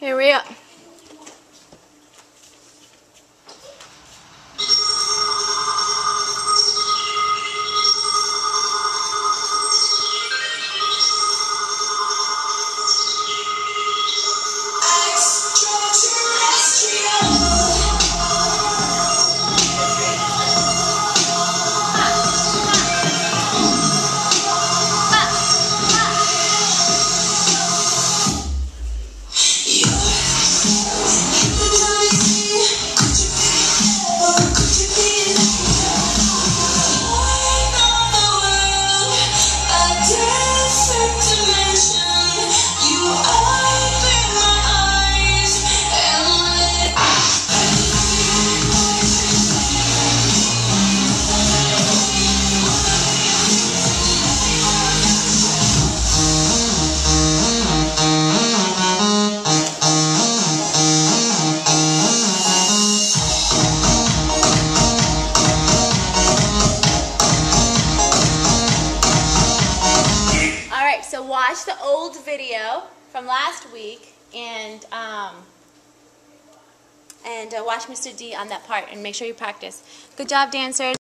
Hurry up. So watch the old video from last week and watch Mr. D on that part and make sure you practice. Good job, dancers.